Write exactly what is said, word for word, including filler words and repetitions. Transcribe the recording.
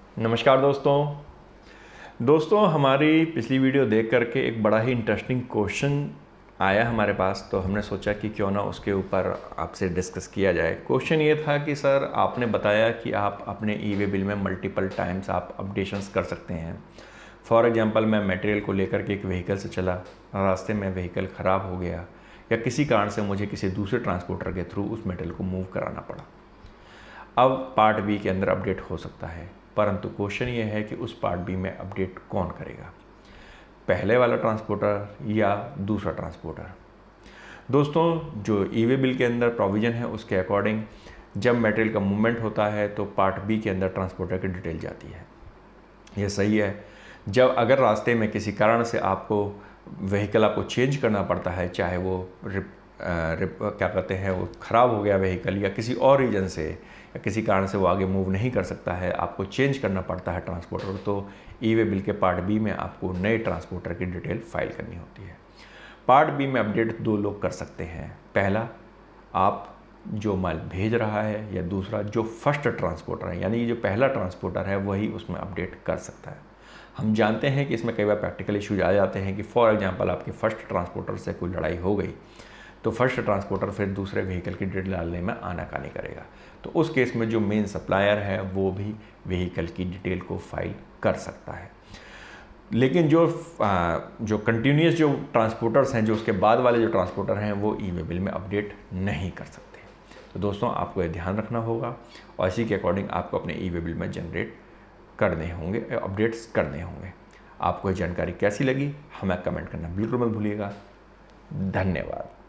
नमस्कार दोस्तों दोस्तों हमारी पिछली वीडियो देख करके एक बड़ा ही इंटरेस्टिंग क्वेश्चन आया हमारे पास, तो हमने सोचा कि क्यों ना उसके ऊपर आपसे डिस्कस किया जाए। क्वेश्चन ये था कि सर आपने बताया कि आप अपने ई वे बिल में मल्टीपल टाइम्स आप अपडेशंस कर सकते हैं। फॉर एग्जांपल मैं मटेरियल को लेकर के एक व्हीकल से चला, रास्ते में व्हीकल ख़राब हो गया या किसी कारण से मुझे किसी दूसरे ट्रांसपोर्टर के थ्रू उस मटेरियल को मूव कराना पड़ा। अब पार्ट बी के अंदर अपडेट हो सकता है, परंतु क्वेश्चन ये है कि उस पार्ट बी में अपडेट कौन करेगा, पहले वाला ट्रांसपोर्टर या दूसरा ट्रांसपोर्टर। दोस्तों जो ई वे बिल के अंदर प्रोविज़न है उसके अकॉर्डिंग जब मटेरियल का मूवमेंट होता है तो पार्ट बी के अंदर ट्रांसपोर्टर की डिटेल जाती है। ये सही है। जब अगर रास्ते में किसी कारण से आपको व्हीकल आपको चेंज करना पड़ता है, चाहे वो रिप, रिप क्या कहते हैं वो ख़राब हो गया व्हीकल या किसी और रीज़न से या किसी कारण से वो आगे मूव नहीं कर सकता है, आपको चेंज करना पड़ता है ट्रांसपोर्टर, तो ई वे बिल के पार्ट बी में आपको नए ट्रांसपोर्टर की डिटेल फाइल करनी होती है। पार्ट बी में अपडेट दो लोग कर सकते हैं, पहला आप जो माल भेज रहा है या दूसरा जो फर्स्ट ट्रांसपोर्टर है, यानी जो पहला ट्रांसपोर्टर है वही उसमें अपडेट कर सकता है। हम जानते हैं कि इसमें कई बार प्रैक्टिकल इश्यूज आ जाते हैं कि फॉर एग्जांपल आपके फर्स्ट ट्रांसपोर्टर से कोई लड़ाई हो गई तो फर्स्ट ट्रांसपोर्टर फिर दूसरे व्हीकल की डिटेल डालने में आनाकानी करेगा, तो उस केस में जो मेन सप्लायर है वो भी व्हीकल की डिटेल को फाइल कर सकता है। लेकिन जो जो कंटिन्यूस जो ट्रांसपोर्टर्स हैं, जो उसके बाद वाले जो ट्रांसपोर्टर हैं, वो ई वे बिल में अपडेट नहीं कर सकते। तो दोस्तों आपको ये ध्यान रखना होगा और इसी के अकॉर्डिंग आपको अपने ई वे बिल में जनरेट करने होंगे, अपडेट्स करने होंगे। आपको ये जानकारी कैसी लगी हमें कमेंट करना बिल्कुल मत भूलिएगा। धन्यवाद।